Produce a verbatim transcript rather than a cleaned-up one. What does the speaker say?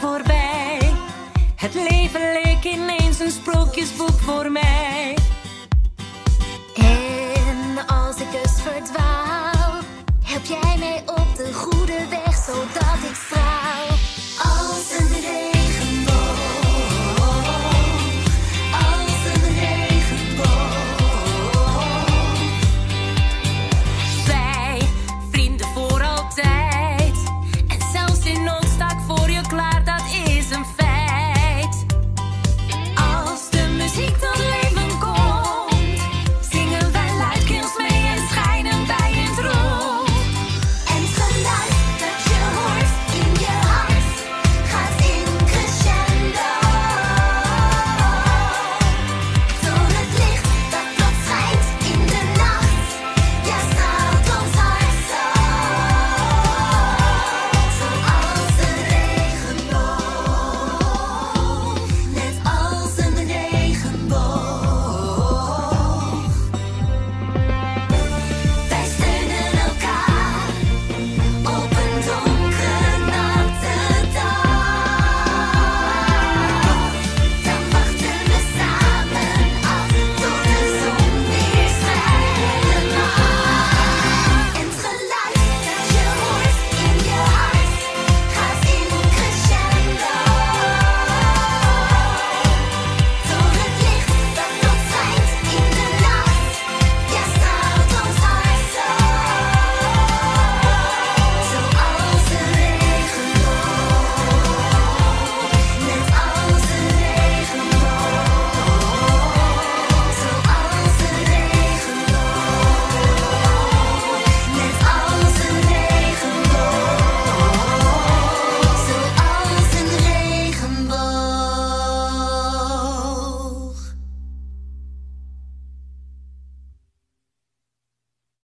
voorbij. Het leven leek ineens een sprookjesboek voor mij. En als ik eens verdwaal, help jij mij op de goede weg, zodat ik straks